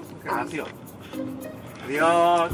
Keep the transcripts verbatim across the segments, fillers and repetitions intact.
Gracias. Adiós.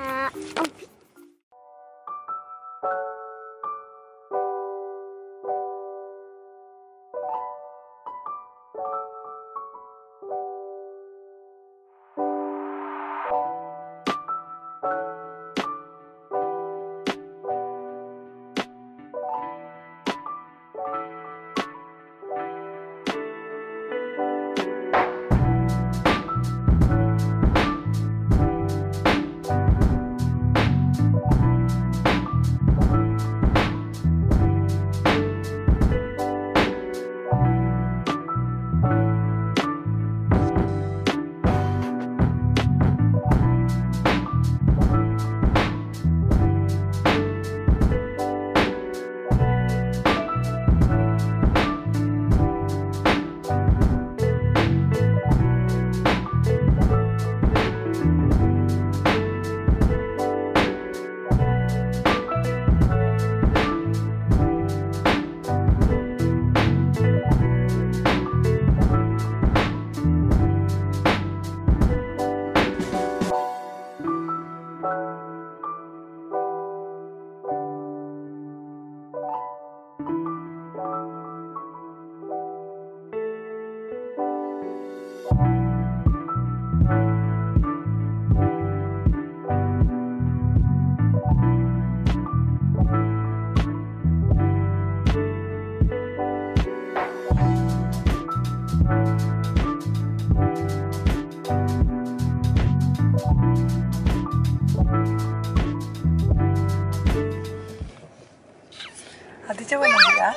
¿Has dicho buenos días?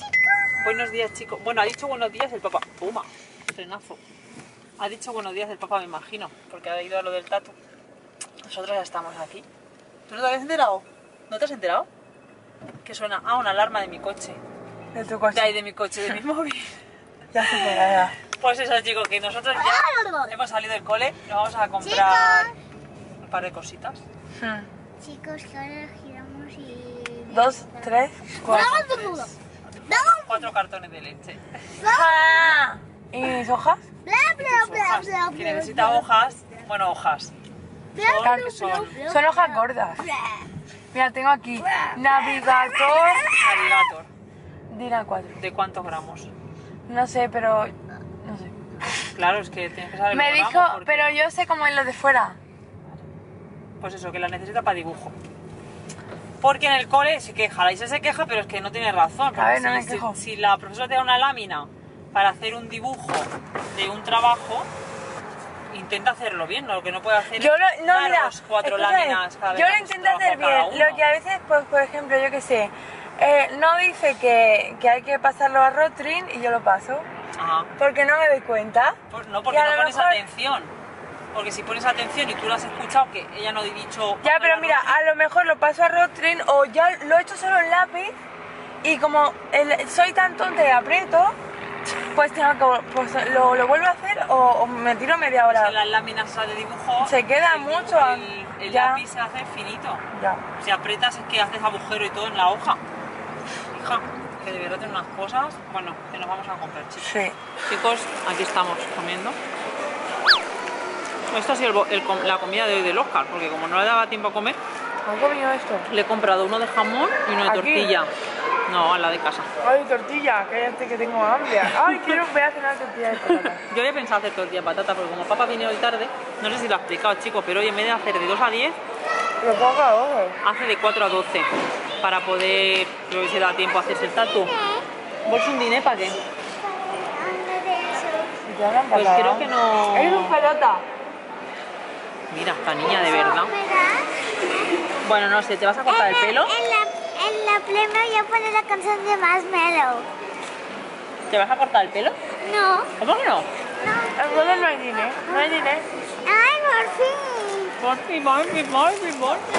Buenos días, chicos. Bueno, ha dicho buenos días el papá. Toma, frenazo. Ha dicho buenos días el papá, me imagino, porque ha ido a lo del tatu. Nosotros ya estamos aquí. ¿Tú no te habías enterado? ¿No te has enterado? ¿Qué suena? Ah, una alarma de mi coche. ¿De tu coche? De ahí, de mi coche, de mi móvil. Ya se pega, ya. Pues eso, chicos, que nosotros ya hemos salido del cole y vamos a comprar un par de cositas. Hmm. Chicos, que ahora giramos y... Dos, tres, cuatro. Cuatro cartones de leche. ¡Ah! ¿Y mis hojas? Bla, bla, bla, Hojas. bla, Que bla, necesita bla. hojas. Bueno, hojas. Claro que son Son hojas gordas. Mira, tengo aquí Navigator Navigator. Dina cuatro. ¿De cuántos gramos? No sé, pero... No sé. Claro, es que tienes que saber Me los dijo, gramos porque- pero yo sé cómo es lo de fuera. Pues eso, que la necesita para dibujo. Porque en el cole se queja, la Isa se queja, pero es que no tiene razón. A ver, porque no me si, quejo. si, si la profesora te da una lámina para hacer un dibujo de un trabajo, intenta hacerlo bien, ¿no? Lo que no puede hacer Yo es lo, no, mira, daros cuatro escúchame, láminas cada vez yo que lo haces un intento hacer trabajo cada bien, uno. lo que a veces, pues, por ejemplo, yo que sé, eh, no dice que, que hay que pasarlo a Rotring y yo lo paso, Ajá. porque no me doy cuenta. Pues no, porque Y a no lo pones mejor- atención. Porque si pones atención y tú lo has escuchado, que ella no ha dicho... Ya, pero "Hola, mira, Rosy". a lo mejor lo paso a Rotring o ya lo he hecho solo en lápiz y como el- soy tan tonta y aprieto, pues, tengo que, pues lo, lo vuelvo a hacer o, o me tiro media Es hora. que las láminas esas de dibujo... Se queda el mucho, dibujo- El, el ya. lápiz se hace finito. Ya. Si aprietas es que haces agujero y todo en la hoja. Hija, que de verdad tiene unas cosas... Bueno, que nos vamos a comprar, chicos. Sí. Chicos, aquí estamos comiendo. Esto ha sido el bo- el com- la comida de hoy del Oscar, porque como no le daba tiempo a comer, ¿Han comido esto? le he comprado uno de jamón y uno de ¿Aquí? tortilla. No, a la de casa. Ay, tortilla, cállate que tengo hambre. Ay, quiero voy a hacer una tortilla de patata. Yo había pensado hacer tortilla de patata, porque como papá viene hoy tarde, no sé si lo ha explicado, chicos, pero hoy en vez de hacer de dos a diez, Lo pongo a ojo. hace de cuatro a doce, para poder, creo que se da tiempo a hacerse el tatu. ¿Vos un dinero para qué? Anda de eso. Y te hablan Pues patata. creo que no... Eres un pelota. Mira, esta niña de verdad. ¿Verdad? Bueno, no sé, ¿te vas a cortar el pelo? En la, en la play me voy a poner la canción de Marshmello. ¿Te vas a cortar el pelo? No, ¿Cómo que no? no. Entonces no hay dinero, no hay dinero. Ay, por fin. Por fin, por fin, por fin, por fin.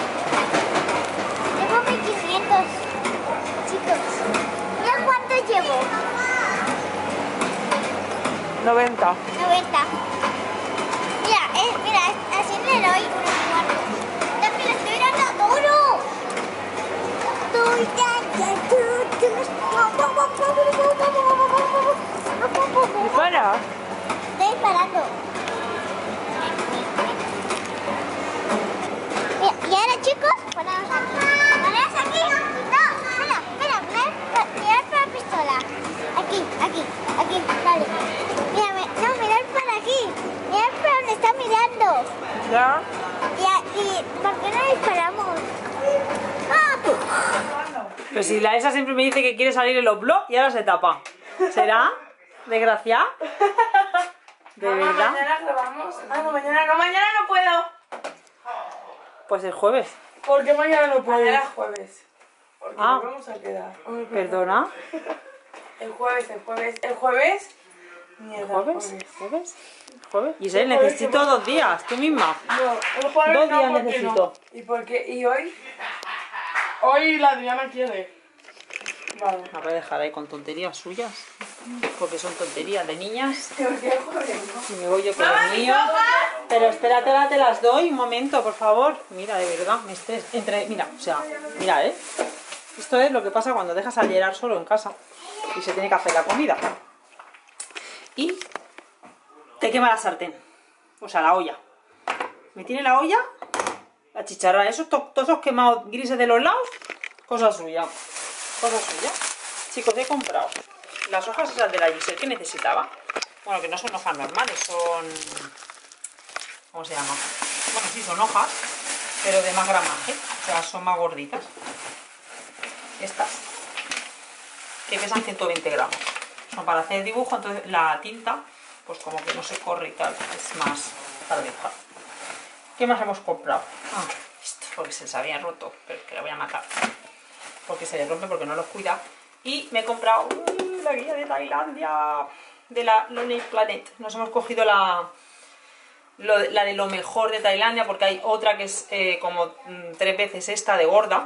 Llevo mil quinientos. Chicos, ¿ya cuánto llevo? noventa. noventa. Mira, eh, mira, así le doy unos cuantos. También le estoy dando duro. Estoy dando duro. ¿Y para? Estoy parando. ponemos aquí. ¿Ponemos aquí? No, espera, espera, mirar, mirar para la pistola. Aquí, aquí, aquí, vale. Mira, me- no, mirar para aquí. Mirar para donde está mirando. Ya. Y, a- y ¿por qué no disparamos? ¡Ah! Pero si la Esa siempre me dice que quiere salir en los blogs y ahora se tapa. ¿Será? ¿Desgraciada? ¿De Mamá, verdad? mañana grabamos. Ah, no, mañana no, mañana no puedo. Pues el jueves. ¿Por qué mañana no puedo? Mañana es jueves. Porque Ah. nos vamos a quedar. Ay, Perdona. El jueves, el jueves, el jueves. Mierda, ¿Jueves? ¿Jueves? ¿Jueves? El Giselle, jueves necesito que- dos días, tú misma. No, el jueves Dos no, días ¿por qué necesito. no? ¿Y por qué? ¿Y hoy? Hoy la Adriana quiere. Vale. Me voy a dejar ahí con tonterías suyas. Porque son tonterías de niñas. ¿Por qué el jueves no? Y me voy yo con los míos. Pero espérate, ahora te las doy un momento, por favor. Mira, de verdad, me estés entre. Mira, o sea, mira, ¿eh? Esto es lo que pasa cuando dejas a Gerard solo en casa y se tiene que hacer la comida. Y te quema la sartén. O sea, la olla. Me tiene la olla, la chicharra, esos to- trozos quemados grises de los lados, cosa suya. Cosa suya. Chicos, he comprado las hojas esas de la Giselle que necesitaba. Bueno, que no son hojas normales, son... ¿Cómo se llama? Bueno, sí, son hojas, pero de más gramaje. O sea, son más gorditas. Estas. Que pesan ciento veinte gramos. Son para hacer dibujo, entonces la tinta, pues como que no se corre y tal. Es más para dibujar. ¿Qué más hemos comprado? Ah, esto, porque se les había roto, pero es que la voy a matar. Porque se les rompe porque no los cuida. Y me he comprado uy, la guía de Tailandia, de la Lonely Planet. Nos hemos cogido la, lo, la de lo mejor de Tailandia, porque hay otra que es eh, como mm, tres veces esta de gorda.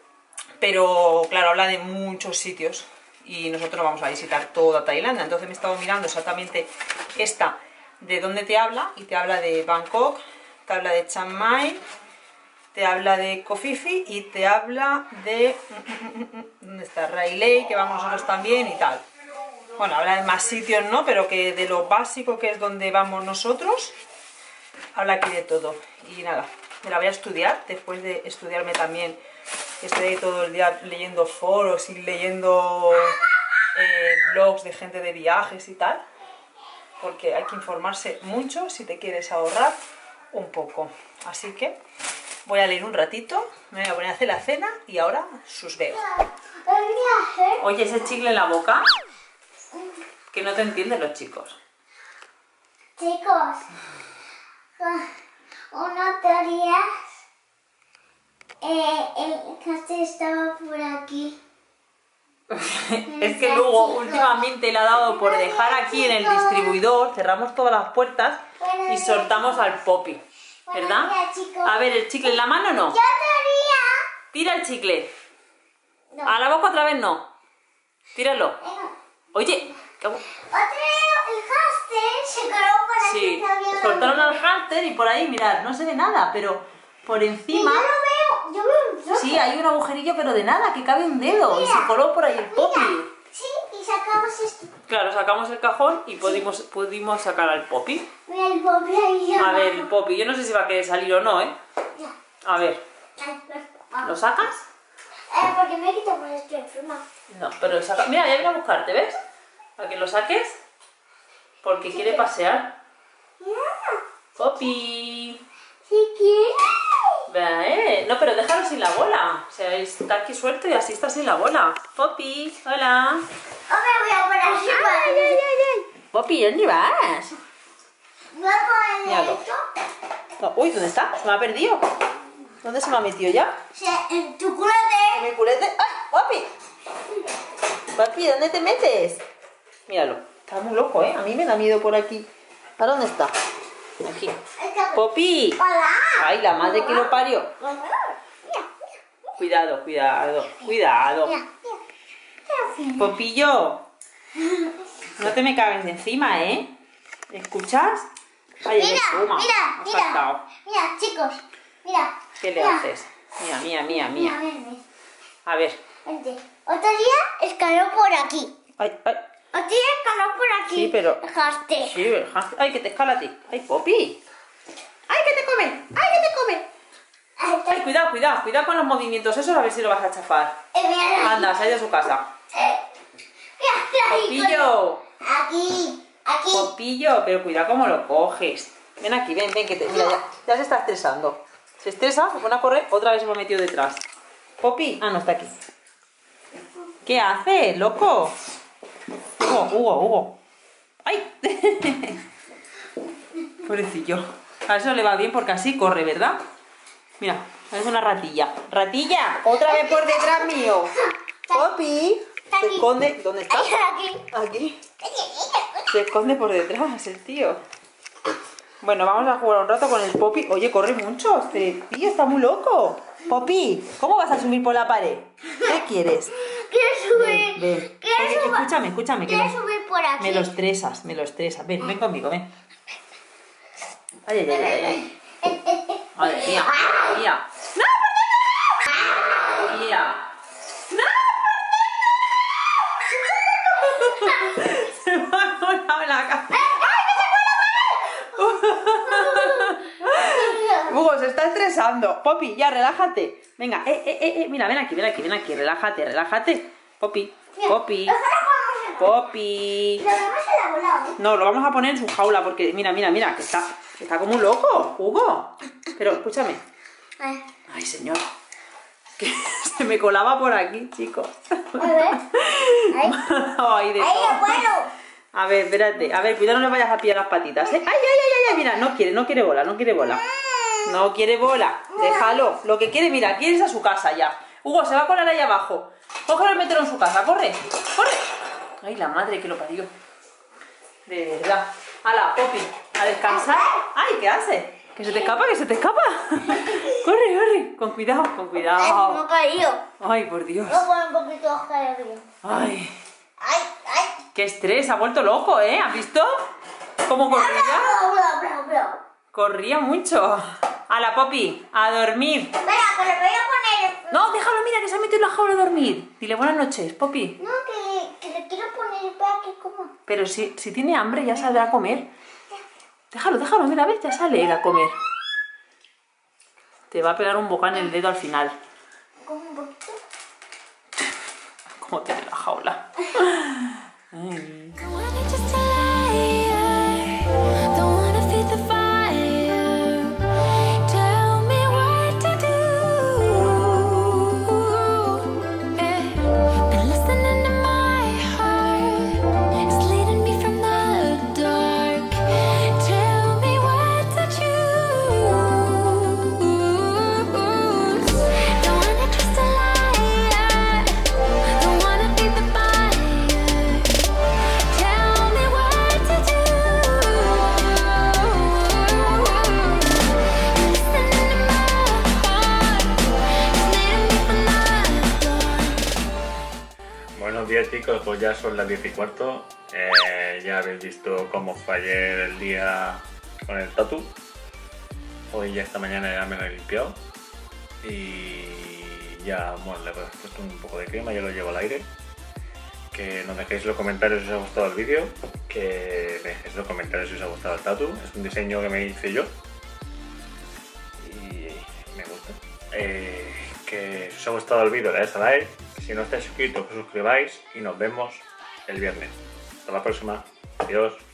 Pero claro, habla de muchos sitios y nosotros vamos a visitar toda Tailandia. Entonces me he estado mirando exactamente esta de dónde te habla, y te habla de Bangkok, te habla de Chiang Mai, te habla de Koh Phi Phi y te habla de... ¿Dónde está? Railay, que vamos nosotros también y tal. Bueno, habla de más sitios, ¿no? Pero que de lo básico, que es donde vamos nosotros, habla aquí de todo. Y nada, me la voy a estudiar, después de estudiarme también. Estoy ahí todo el día leyendo foros y leyendo eh, blogs de gente de viajes y tal. Porque hay que informarse mucho si te quieres ahorrar un poco. Así que voy a leer un ratito, me voy a poner a hacer la cena y ahora sus veo. Oye, ese chicle en la boca, que no te entienden los chicos. Chicos, unos días eh, el castillo estaba por aquí. Es que luego últimamente le ha dado por dejar aquí en el distribuidor, cerramos todas las puertas y soltamos al Poppy, ¿verdad? A ver, ¿el chicle en la mano no? Yo quería... Tira el chicle. No. A la boca otra vez no. Tíralo. Oye, ¿qué- Otro día el hámster se coló por aquí. sí, también. soltaron al hámster y por ahí, mirad, no se ve nada, pero por Y encima... yo lo veo, yo veo un trozo. Sí, hay un agujerillo, pero de nada, que cabe un dedo. Y se coló por ahí el Poppy. Mira, sí, y sacamos esto. Claro, sacamos el cajón y pudimos, pudimos sacar al Poppy. Mira el pobre ahí. A ver, el Poppy, yo no sé si va a querer salir o no, ¿eh? Ya. A ver, Ay, pues, vamos. ¿lo sacas? Eh, porque me he quitado por esto enferma. No, pero lo saca... Mira, ya viene a buscarte, ¿ves? Para que lo saques. Porque quiere pasear. Mira, Poppy. si quieres. Vea, eh. No, pero déjalo sin la bola. O sea, está aquí suelto y así está sin la bola. Poppy, hola. O me voy a poner así. Ay, ay, ay, Poppy, ¿dónde vas? ay. Voy a poner Míralo. esto. No, uy, ¿dónde está? Se me ha perdido. ¿Dónde se me ha metido ya? Se, en tu culete. Mi culete. ¡Ay, Poppy! Poppy, ¿dónde te metes? Míralo. Está muy loco, ¿eh? A mí me da miedo por aquí. ¿A dónde está? Aquí. Esta- Poppy. Hola. Ay, la madre que lo parió. Mira, mira, Cuidado, cuidado, cuidado. mira, mira. Popillo, no te me cagues de encima, ¿eh? ¿Escuchas? Ay, Mira, el espuma. mira, Ha mira, saltado. mira, chicos, mira. ¿Qué le mira. haces? Mira, mía, mía, Mira, mía. ven, ven, A ver. vente. Otro día escaló por aquí. Ay, ay. Otro día escaló por aquí. Sí, pero- El hámster. Sí, el hámster. Ay, que te escala a ti. Ay, Poppy. Ay, que te come. Ay, que te come. Ay, Ay, cuidado. cuidado, cuidado con los movimientos esos, a ver si lo vas a chafar. Eh, mira, Anda, sal de su casa. mira, Popillo, Aquí, aquí. Popillo, pero cuidado cómo lo coges. Ven aquí, ven, ven, que te... Mira, ya, ya se está estresando. Se estresa, se pone a correr, otra vez se me ha metido detrás. Popi, ah, no, está aquí. ¿Qué hace, loco? Hugo, Hugo, Hugo. ¡Ay! Pobrecillo. A eso le va bien porque así corre, ¿verdad? Mira, es una ratilla. ¡Ratilla! ¡Otra vez por detrás mío! Popi, se esconde. ¿Dónde está? Aquí. Aquí. Se esconde por detrás el tío. Bueno, vamos a jugar un rato con el Popi. Oye, corre mucho. Este tío está muy loco. Popi, ¿cómo vas a subir por la pared? ¿Qué quieres? Quiero subir. Ven, ven. Quiero Oye, subir. escúchame, escúchame. Que Quiero me, subir por aquí. me lo estresas, me lo estresas. Ven, ven conmigo, ven. Ay, ay, ay, ay, ay. Madre mía, madre mía. ¡No, por detrás! Mía. ¡No! Se me ha colado en la cara. Hugo, se está estresando. Popi, ya, relájate. Venga, eh, eh, eh, eh. Mira, ven aquí, ven aquí, ven aquí. Relájate, relájate. Popi, Popi, Popi. Lo vamos a la bola. No, lo vamos a poner en su jaula porque, mira, mira, mira, que está, que está como un loco, Hugo. Pero, escúchame. Ay, Ay, señor. Que se me colaba por aquí, chicos. a ver. Ahí. Ay, de Ahí todo. es bueno. A ver, espérate. A ver, cuidado, no le vayas a pillar las patitas, ¿eh? ¡Ay, ay, ay, ay! Mira, no quiere, no quiere bola, no quiere bola. No quiere bola. Déjalo. Lo que quiere, mira, quiere ir a su casa ya. Hugo, se va a colar ahí abajo. Cógelo y mételo en su casa. ¡Corre! ¡Corre! Ay, la madre que lo parió. De verdad. ¡Hala, Popi! A descansar. ¡Ay, qué hace! ¿Que se te escapa? ¿Que se te escapa? ¡Corre, corre! Con cuidado, con No cuidado. he caído. Ay, por Dios. Voy a poner un poquito de caído. Ay, Ay, ay. qué estrés. Se ha vuelto loco, ¿eh? ¿Has visto? ¿Cómo corría? Bla, bla, bla, bla. Corría mucho. A la Popi, a dormir. Espera, que le voy a poner. No, déjalo, mira, que se ha metido en la jaula a dormir. Dile buenas noches, Popi. No, que, que le quiero poner para que coma. Pero si, si tiene hambre ya saldrá a comer. Déjalo, déjalo, mira, ves, ya sale él a comer. Te va a pegar un bocán en el dedo al final. Como un poquito. Como tiene la jaula. Ay. Don't wanna just lie, don't wanna feed the fire. Tell me what to do. Yeah. Been listening to my heart, it's leading me from the dark. Tell me what to choose. Don't wanna just lie, don't wanna feed the fire. Tell me what to do. Listening to my heart, it's leading me from the dark. Buenos días, chicos, pues ya son las diez y cuarto. Eh, ya habéis visto cómo fue ayer el día con el tatu. Hoy ya esta mañana ya me lo he limpiado. Y ya, bueno, le he puesto un poco de crema, ya lo llevo al aire. Que nos dejéis los comentarios si os ha gustado el vídeo. Que me dejéis los comentarios si os ha gustado el tatu. Es un diseño que me hice yo. Y me gusta. Eh, que si os ha gustado el vídeo, le dais a like. Si no estáis suscritos, que os suscribáis. Y nos vemos el viernes. Hasta la próxima. Adiós.